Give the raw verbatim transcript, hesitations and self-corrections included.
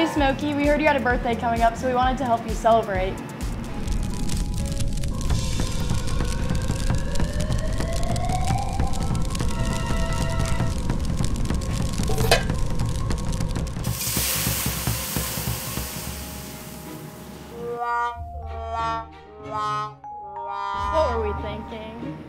Hi, Smokey. We heard you had a birthday coming up, so we wanted to help you celebrate. What were we thinking?